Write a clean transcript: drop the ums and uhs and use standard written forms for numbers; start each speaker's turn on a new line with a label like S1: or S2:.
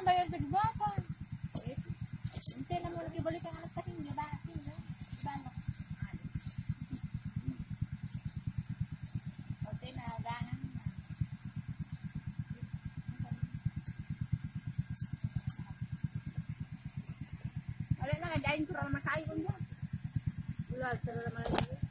S1: bayar berdua apa? Ente na mo lagi balik ang anak kasi niya ba? Bano? Ote na ganan na. Wala na, kadain ko rin makain ko niya. Wala, pero naman